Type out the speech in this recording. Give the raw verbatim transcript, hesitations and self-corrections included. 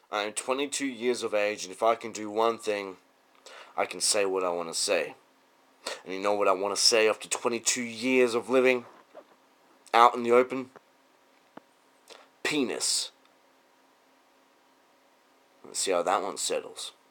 I'm twenty-two years of age, and if I can do one thing, I can say what I want to say. And you know what I want to say after twenty-two years of living out in the open? Penis. Let's see how that one settles.